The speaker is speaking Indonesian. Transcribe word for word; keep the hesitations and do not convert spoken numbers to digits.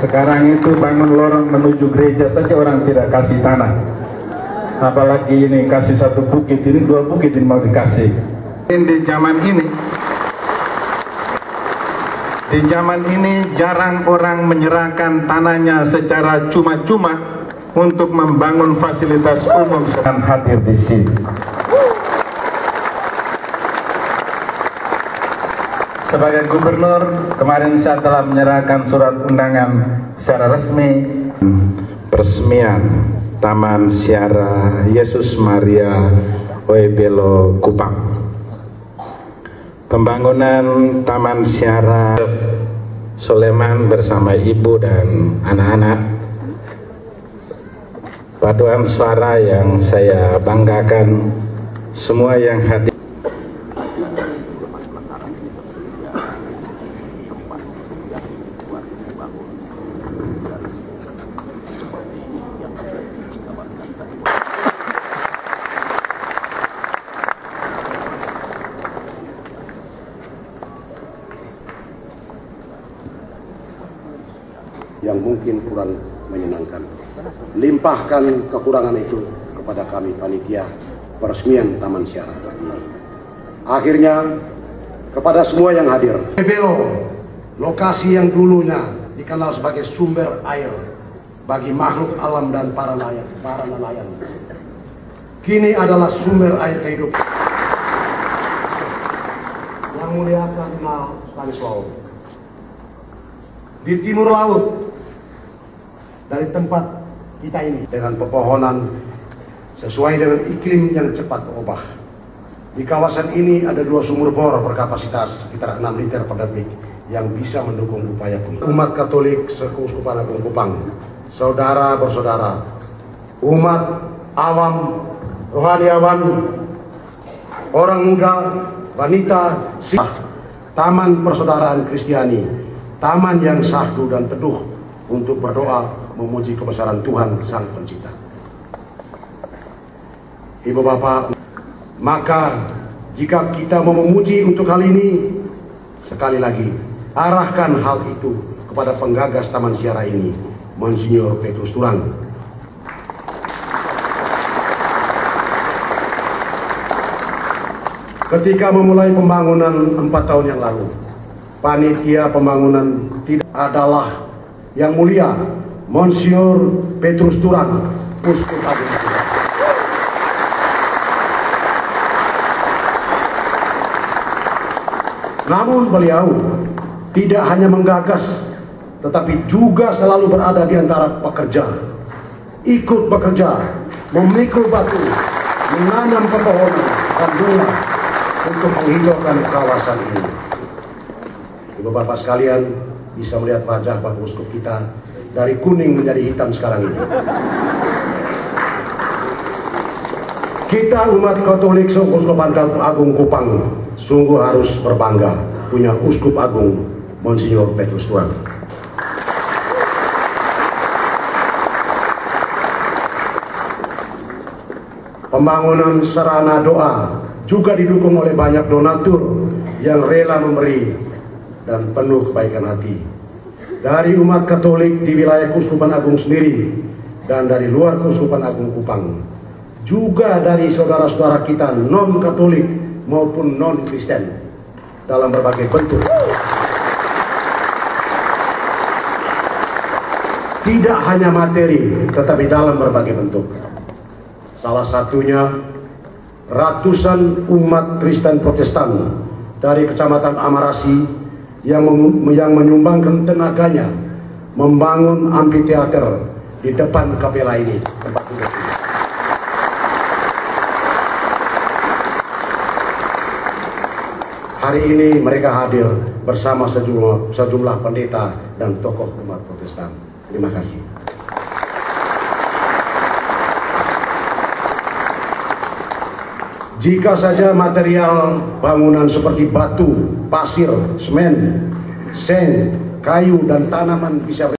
Sekarang itu bangun lorong menuju gereja saja orang tidak kasih tanah, apalagi ini kasih satu bukit, ini dua bukit ini mau dikasih. Di zaman ini di zaman ini jarang orang menyerahkan tanahnya secara cuma-cuma untuk membangun fasilitas umum. Sedang hadir di sini. Sebagai gubernur, kemarin saya telah menyerahkan surat undangan secara resmi peresmian Taman Siara Yesus Maria Oebelo Kupang. Pembangunan Taman Siara Soleman bersama ibu dan anak-anak, paduan suara yang saya banggakan, semua yang hadir. Yang mungkin kurang menyenangkan, limpahkan kekurangan itu kepada kami panitia peresmian Taman Siara ini. Akhirnya kepada semua yang hadir, Oebelo, lokasi yang dulunya dikenal sebagai sumber air bagi makhluk alam dan para nelayan, para nelayan, kini adalah sumber air kehidupan. Yang mulia Kardinal Stanislaw, di timur laut dari tempat kita ini, dengan pepohonan sesuai dengan iklim yang cepat berubah. Di kawasan ini ada dua sumur bor berkapasitas sekitar enam liter per detik yang bisa mendukung upaya umat Katolik Sekeuskupan Agung Kupang, saudara bersaudara, umat awam, rohaniawan, orang muda, wanita, Taman Persaudaraan Kristiani, taman yang syahdu dan teduh untuk berdoa memuji kebesaran Tuhan Sang Pencipta. Ibu Bapak, maka jika kita mau memuji untuk hal ini, sekali lagi arahkan hal itu kepada penggagas Taman Siara ini, Monsinyur Petrus Turang. Ketika memulai pembangunan empat tahun yang lalu, panitia pembangunan tidak adalah yang mulia Monsinyur Petrus Turang, Uskup Agung. Namun beliau tidak hanya menggagas, tetapi juga selalu berada di antara pekerja, ikut bekerja, memikul batu, menanam pepohonan dan bunga untuk menghijaukan kawasan ini. Ibu Bapak sekalian bisa melihat wajah Bapak Uskup kita dari kuning menjadi hitam sekarang ini. Kita umat Katolik Sekeuskupan Agung Kupang sungguh harus berbangga punya Uskup Agung Monsinyur Petrus Turang. Pembangunan sarana doa juga didukung oleh banyak donatur yang rela memberi dan penuh kebaikan hati dari umat Katolik di wilayah Keuskupan Agung sendiri dan dari luar Keuskupan Agung Kupang, juga dari saudara-saudara kita non-Katolik maupun non-Kristen dalam berbagai bentuk. Tidak hanya materi, tetapi dalam berbagai bentuk. Salah satunya ratusan umat Kristen Protestan dari Kecamatan Amarasi yang, yang menyumbangkan tenaganya membangun amphitheater di depan kapela ini, tempat duduk. Hari ini mereka hadir bersama sejumlah, sejumlah pendeta dan tokoh umat Protestan. Terima kasih. Jika saja material bangunan seperti batu, pasir, semen, seng, kayu, dan tanaman bisa